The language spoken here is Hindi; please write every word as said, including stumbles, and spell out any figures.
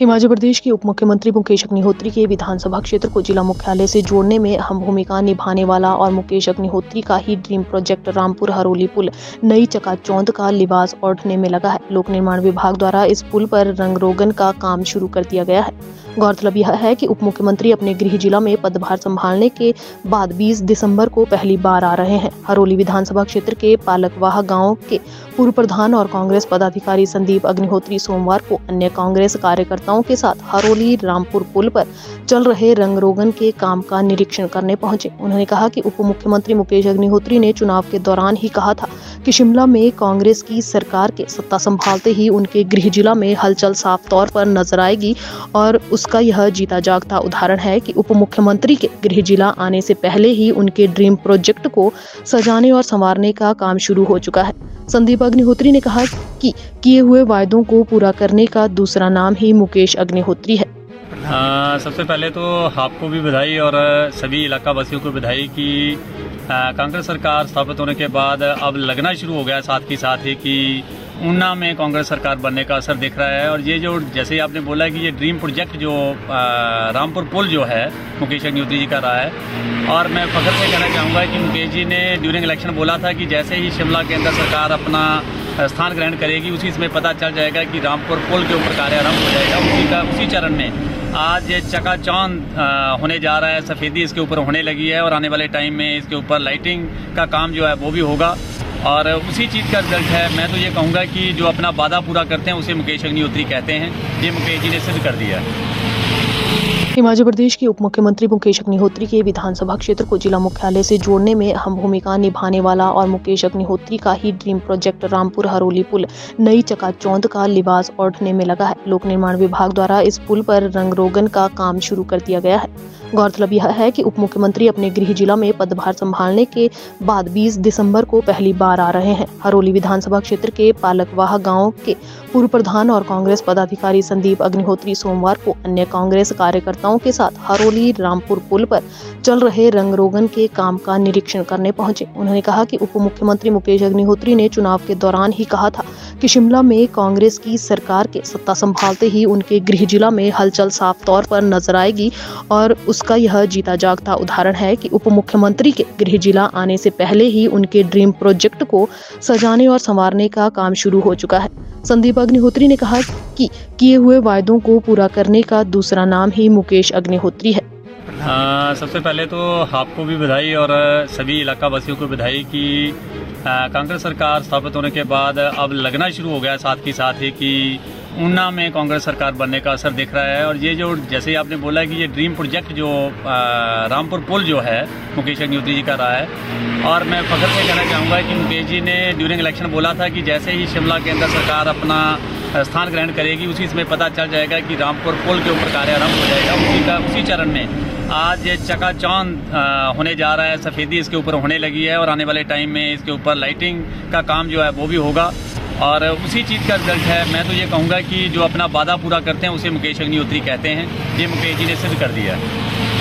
हिमाचल प्रदेश के उप मुख्यमंत्री मुकेश अग्निहोत्री के विधानसभा क्षेत्र को जिला मुख्यालय से जोड़ने में अहम भूमिका निभाने वाला और मुकेश अग्निहोत्री का ही ड्रीम प्रोजेक्ट रामपुर हरोली पुल नई चकाचौंध का लिबास ओढ़ने में लगा है। लोक निर्माण विभाग द्वारा इस पुल पर रंग रोगन का काम शुरू कर दिया गया है। गौरतलब यह है कि उप मुख्यमंत्री अपने गृह जिला में पदभार संभालने के बाद बीस दिसंबर को पहली बार आ रहे हैं। हरोली विधानसभा क्षेत्र के पालकवाह गांव के पूर्व प्रधान और कांग्रेस पदाधिकारी संदीप अग्निहोत्री सोमवार को अन्य कांग्रेस कार्यकर्ताओं के साथ हरोली रामपुर पुल पर चल रहे रंग रोगन के काम का निरीक्षण करने पहुंचे। उन्होंने कहा कि उप मुख्यमंत्री मुकेश अग्निहोत्री ने चुनाव के दौरान ही कहा था कि शिमला में कांग्रेस की सरकार के सत्ता संभालते ही उनके गृह जिला में हलचल साफ तौर पर नजर आएगी और उसका यह जीता जागता उदाहरण है कि उप मुख्यमंत्री के गृह जिला आने से पहले ही उनके ड्रीम प्रोजेक्ट को सजाने और संवारने का काम शुरू हो चुका है। संदीप अग्निहोत्री ने कहा कि किए हुए वायदों को पूरा करने का दूसरा नाम ही मुकेश अग्निहोत्री है। आ, सबसे पहले तो आपको भी बधाई और सभी इलाका वासियों को बधाई कि कांग्रेस सरकार स्थापित होने के बाद अब लगना शुरू हो गया साथ ही साथ ही कि ऊना में कांग्रेस सरकार बनने का असर दिख रहा है। और ये जो जैसे आपने बोला कि ये ड्रीम प्रोजेक्ट जो आ, रामपुर पुल जो है मुकेश अग्निहोत्री जी का रहा है। और मैं फख्र से कहना चाहूँगा कि मुकेश जी ने ड्यूरिंग इलेक्शन बोला था कि जैसे ही शिमला के अंदर सरकार अपना स्थान ग्रहण करेगी उसी समय पता चल जाएगा कि रामपुर पुल के ऊपर कार्य आरंभ हो जाएगा। उसी का उसी चरण में आज चकाचौंध होने जा रहा है, सफ़ेदी इसके ऊपर होने लगी है और आने वाले टाइम में इसके ऊपर लाइटिंग का काम जो है वो भी होगा और उसी चीज़ का रिजल्ट है। मैं तो ये कहूँगा कि जो अपना वादा पूरा करते हैं उसे मुकेश अग्निहोत्री कहते हैं। ये मुकेश जी ने सिद्ध कर दिया है। हिमाचल प्रदेश के उप मुख्यमंत्री मुकेश अग्निहोत्री के विधानसभा क्षेत्र को जिला मुख्यालय से जोड़ने में अहम भूमिका निभाने वाला और मुकेश अग्निहोत्री का ही ड्रीम प्रोजेक्ट रामपुर हरोली पुल नई चकाचौंध का लिबास ओढ़ने में लगा है। लोक निर्माण विभाग द्वारा इस पुल पर रंग रोगन का काम शुरू कर दिया गया है। गौरतलब यह है कि उप मुख्यमंत्री अपने गृह जिला में पदभार संभालने के बाद बीस दिसंबर को पहली बार आ रहे हैं। हरोली विधानसभा क्षेत्र के पालकवाह गांव के पूर्व प्रधान और कांग्रेस पदाधिकारी संदीप अग्निहोत्री सोमवार को अन्य कांग्रेस कार्यकर्ताओं के साथ हरोली रामपुर पुल पर चल रहे रंग रोगन के काम का निरीक्षण करने पहुंचे। उन्होंने कहा कि उप मुख्यमंत्री मुकेश अग्निहोत्री ने चुनाव के दौरान ही कहा था कि शिमला में कांग्रेस की सरकार के सत्ता संभालते ही उनके गृह जिला में हलचल साफ तौर पर नजर आएगी और उसका यह जीता जागता उदाहरण है कि उप मुख्यमंत्री के गृह जिला आने से पहले ही उनके ड्रीम प्रोजेक्ट को सजाने और संवारने का काम शुरू हो चुका है। संदीप अग्निहोत्री ने कहा कि किए हुए वायदों को पूरा करने का दूसरा नाम ही मुकेश अग्निहोत्री है। आ, सबसे पहले तो आपको भी बधाई और सभी इलाका वासियों को बधाई कि कांग्रेस सरकार स्थापित होने के बाद अब लगना शुरू हो गया साथ ही साथ ही कि ऊना में कांग्रेस सरकार बनने का असर दिख रहा है। और ये जो जैसे आपने बोला कि ये ड्रीम प्रोजेक्ट जो आ, रामपुर पुल जो है मुकेश अग्निहोत्री जी का रहा है। और मैं फख्र से कहना चाहूँगा कि मुकेश जी ने ड्यूरिंग इलेक्शन बोला था कि जैसे ही शिमला के अंदर सरकार अपना स्थान ग्रहण करेगी उसी समय पता चल जाएगा कि रामपुर पुल के ऊपर कार्य आरंभ हो जाएगा। उसी का उसी चरण में आज चकाचौंध होने जा रहा है, सफ़ेदी इसके ऊपर होने लगी है और आने वाले टाइम में इसके ऊपर लाइटिंग का काम जो है वो भी होगा और उसी चीज़ का रिजल्ट है। मैं तो ये कहूँगा कि जो अपना वादा पूरा करते हैं उसे मुकेश अग्निहोत्री कहते हैं। ये मुकेश जी ने सिद्ध कर दिया है।